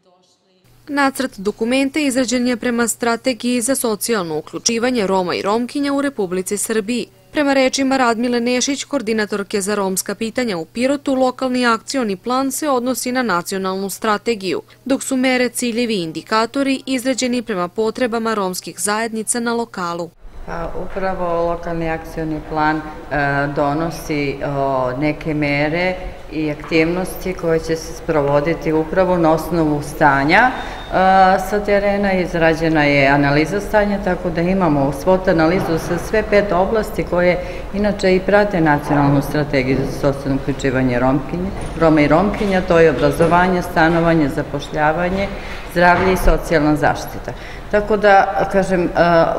Nacrt dokumenta izrađen je prema strategiji za socijalno uključivanje Roma i Romkinja u Republici Srbiji. Prema rečima Radmile Nešić, koordinatorke za romska pitanja u Pirotu, lokalni akcioni plan se odnosi na nacionalnu strategiju, dok su mere, ciljevi i indikatori izrađeni prema potrebama romskih zajednica na lokalu. Upravo lokalni akcioni plan donosi neke mere i aktivnosti koje će se sprovoditi upravo na osnovu stanja sa terena. Izrađena je analiza stanja, tako da imamo SWOT analizu sa sve 5 oblasti koje inače i prate nacionalnu strategiju za socijalno uključivanje Roma i Romkinja, to je obrazovanje, stanovanje, zapošljavanje, zdravlje i socijalna zaštita. Tako da, kažem,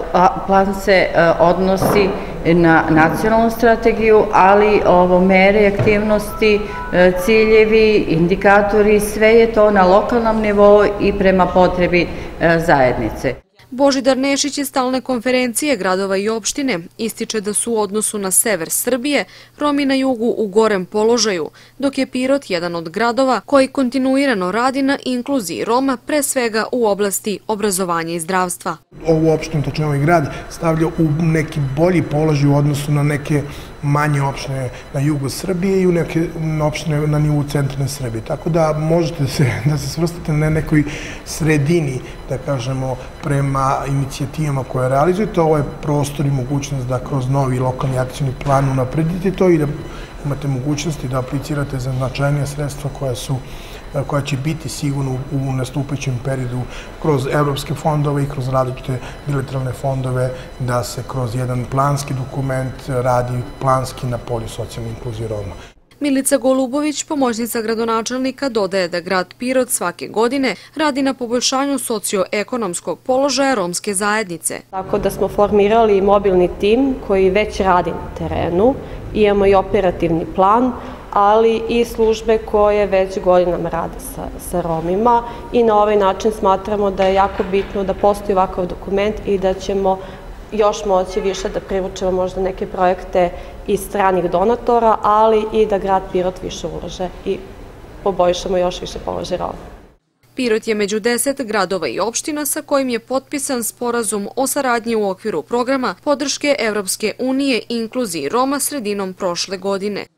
plan se odnosi na nacionalnu strategiju, ali mere i aktivnosti, ciljevi, indikatori, sve je to na lokalnom nivou i prema potrebi zajednice. Božidar Nešić iz stalne konferencije gradova i opštine ističe da su u odnosu na sever Srbije Romi na jugu u gorem položaju, dok je Pirot jedan od gradova koji kontinuirano radi na inkluziji Roma, pre svega u oblasti obrazovanja i zdravstva. Ovu opštinu, tačnije ovaj grad, stavlja u neki bolji položaj u odnosu na neke manje opštine na jugu Srbije i u neke opštine na nivou centralne Srbije. Tako da možete da se svrstate na nekoj sredini, da kažemo, prema inicijativama koje realizujete. Ovo je prostor i mogućnost da kroz novi lokalni akcioni plan unapredite to i da imate mogućnosti da aplicirate za značajnija sredstva koja će biti sigurno u nastupajućem periodu kroz evropske fondove i kroz različite bilateralne fondove, da se kroz jedan planski dokument radi planski na polju socijalne inkluzije Roma. Milica Golubović, pomoćnica gradonačelnika, dodaje da grad Pirot svake godine radi na poboljšanju socioekonomskog položaja romske zajednice. Tako da smo formirali mobilni tim koji već radi na terenu, imamo i operativni plan, ali i službe koje već godinama rade sa Romima i na ovaj način smatramo da je jako bitno da postoji ovakav dokument i da ćemo još moći više da privučemo možda neke projekte iz stranih donatora, ali i da grad Pirot više ulaže i poboljšamo još više položaj Roma. Pirot je među 10 gradova i opština sa kojim je potpisan sporazum o saradnji u okviru programa podrške Evropske unije i inkluziji Roma sredinom prošle godine.